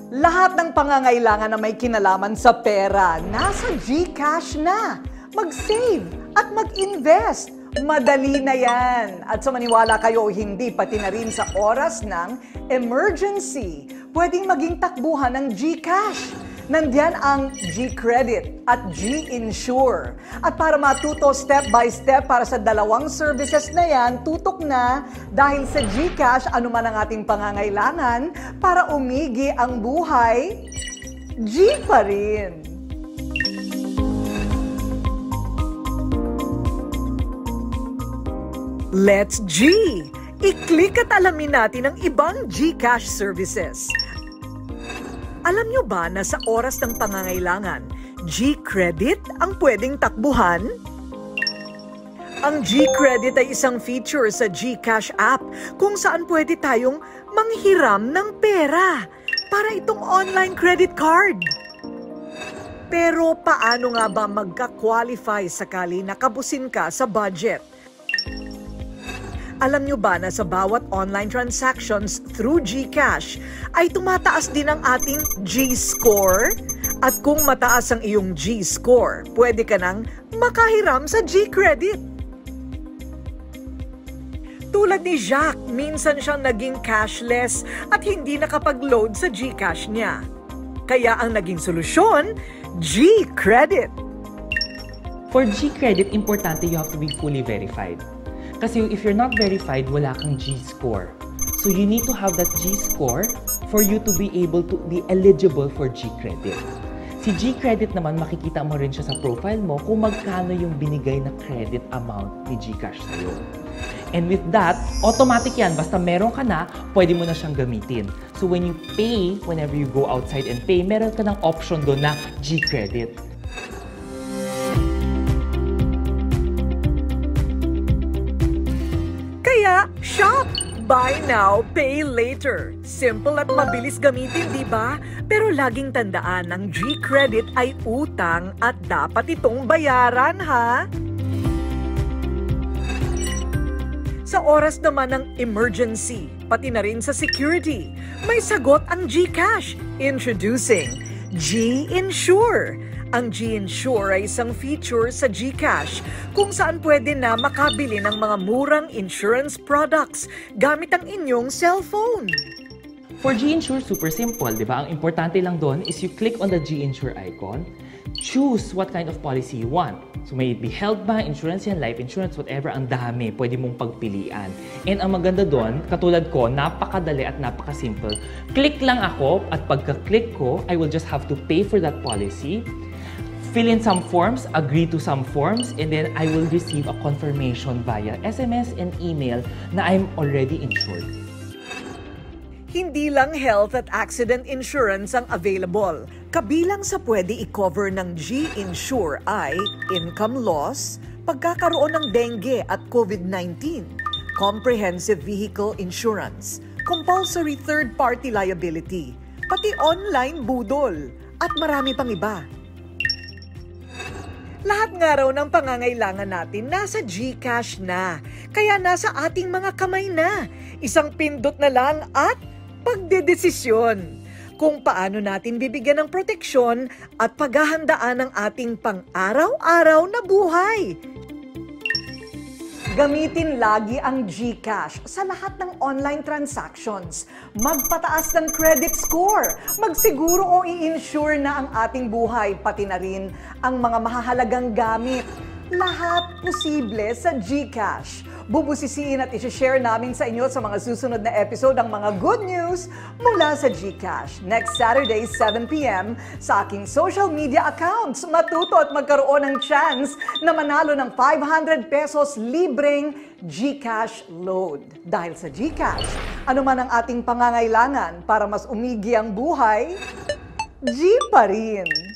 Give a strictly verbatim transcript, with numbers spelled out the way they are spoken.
Lahat ng pangangailangan na may kinalaman sa pera, nasa GCash na. Mag-save at mag-invest. Madali na yan. At sa maniwala kayo o hindi, pati na rin sa oras ng emergency, pwedeng maging takbuhan ng GCash. Nandiyan ang G-Credit at G-Insure. At para matuto step by step para sa dalawang services na yan, tutok na dahil sa GCash, ano man ang ating pangangailangan, para umigi ang buhay, G pa rin. Let's G! I-click at alamin natin ang ibang GCash services. Alam nyo ba na sa oras ng pangangailangan, G-Credit ang pwedeng takbuhan? Ang G-Credit ay isang feature sa GCash app kung saan pwede tayong manghiram ng pera para itong online credit card. Pero paano nga ba magka-qualify sakali nakabusin ka sa budget? Alam nyo ba na sa bawat online transactions through GCash ay tumataas din ang ating G-score? At kung mataas ang iyong G-score, pwede ka nang makahiram sa G-Credit. Tulad ni Jack, minsan siyang naging cashless at hindi nakapag-load sa GCash niya. Kaya ang naging solusyon, G-Credit. For G-Credit, importante you have to be fully verified. Kasi if you're not verified, wala kang G-score. So you need to have that G-score for you to be able to be eligible for G-Credit. Si G-Credit naman, makikita mo rin siya sa profile mo kung magkano yung binigay na credit amount ni GCash sa'yo. And with that, automatic yan. Basta meron ka na, pwede mo na siyang gamitin. So when you pay, whenever you go outside and pay, meron ka ng option doon na G-Credit. Kaya, shop! Buy now, pay later. Simple at mabilis gamitin, di ba? Pero laging tandaan, ang G-Credit ay utang at dapat itong bayaran, ha? Sa oras naman ng emergency, pati na rin sa security, may sagot ang GCash. Introducing G-Insure. Ang G-Insure ay isang feature sa GCash kung saan pwede na makabili ng mga murang insurance products gamit ang inyong cellphone. For G-Insure, super simple, di ba? Ang importante lang doon is you click on the G-Insure icon, choose what kind of policy you want. So may it be health ba, insurance yan, life insurance, whatever, ang dami, pwede mong pagpilian. And ang maganda doon, katulad ko, napakadali at napakasimple. Click lang ako at pagka-click ko, I will just have to pay for that policy, fill in some forms, agree to some forms, and then I will receive a confirmation via S M S and email na I'm already insured. Hindi lang health at accident insurance ang available. Kabilang sa pwede i-cover ng G-Insure ay income loss, pagkakaroon ng dengue at COVID nineteen, comprehensive vehicle insurance, compulsory third-party liability, pati online budol, at marami pang iba. Lahat nga raw ng pangangailangan natin nasa GCash na, kaya nasa ating mga kamay na. Isang pindot na lang at pagdedesisyon kung paano natin bibigyan ng proteksyon at paghahandaan ng ating pang-araw-araw na buhay. Gamitin lagi ang GCash sa lahat ng online transactions. Magpataas ng credit score, magsiguro o i-insure na ang ating buhay, pati na rin ang mga mahahalagang gamit. Lahat posible sa GCash. Bubusisiin at isi-share namin sa inyo sa mga susunod na episode ang mga good news mula sa GCash. Next Saturday, seven p m sa aking social media accounts. Matuto at magkaroon ng chance na manalo ng five hundred pesos libreng GCash load. Dahil sa GCash, ano man ang ating pangangailangan para mas umigi ang buhay, G pa rin.